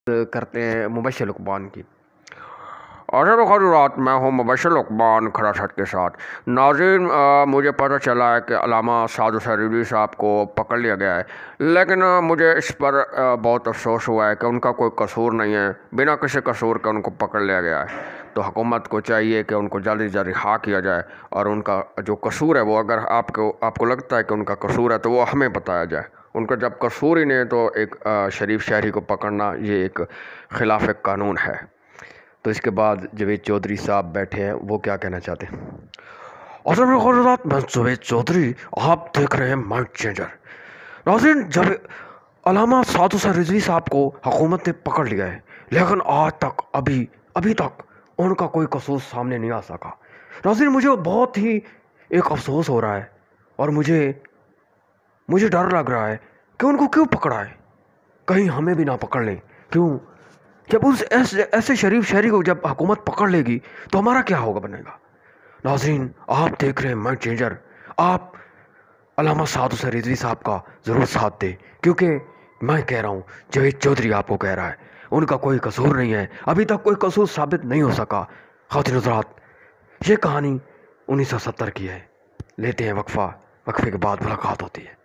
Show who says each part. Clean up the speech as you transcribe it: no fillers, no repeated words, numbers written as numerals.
Speaker 1: کرتے ہیں مبشر لقمان کی۔ عرض حضرات، میں ہوں مبشر لقمان کھڑا چھٹ کے ساتھ۔ ناظرین، مجھے پتہ چلا ہے کہ علامہ saadhussainrizvi صاحب کو پکڑ لیا گیا ہے، لیکن مجھے اس پر بہت افسوس ہوا ہے کہ ان کا کوئی قصور نہیں ہے، بنا کسی قصور کے ان کو پکڑ لیا گیا ہے۔ تو حکومت کو چاہیے کہ ان کو جلدی سے جلدی رہا کیا جائے، اور ان کا جو قصور ہے وہ اگر آپ کو لگتا ہے کہ ان کا قصور ہے تو وہ ہمیں بتایا جائے۔ ان کا جب قصور ہی نہیں ہے تو ایک شریف شہری کو پکڑنا یہ ایک خلاف قانون ہے۔ تو اس کے بعد جاوید چودھری صاحب بیٹھے ہیں، وہ کیا کہنا چاہتے ہیں۔ حضرات، میں جاوید چودھری، آپ دیکھ رہے ہیں مائنڈ چینجر۔ ناظرین، جب علامہ saadhussainrizvi صاحب کو حکومت نے پکڑ لیا ہے، لیکن آج تک ابھی تک ان کا کوئی قصور سامنے نہیں آ سکا۔ ناظرین، مجھے بہت ہی ایک افسوس ہو رہا ہے، اور مجھے ڈر لگ رہا ہے کہ ان کو کیوں پکڑا ہے، کہیں ہمیں بھی نہ پکڑ لیں۔ کیوں؟ جب اس ایسے شریف شہری کو جب حکومت پکڑ لے گی تو ہمارا کیا ہوگا بنے گا۔ ناظرین، آپ دیکھ رہے ہیں مائنڈ چینجر، آپ علامہ saadhussainrizvi صاحب کا ضرور ساتھ دیں، کیونکہ میں کہہ رہا ہوں، جاوید چودھری آپ کو کہہ رہا ہے، ان کا کوئی قصور نہیں ہے، ابھی تک کوئی قصور ثابت نہیں ہو سکا۔ خواتین حضرات، یہ کہانی 1970 کی ہے۔ لیتے ہیں وقفہ، وقفے کے بعد ملاقات ہوتی ہے۔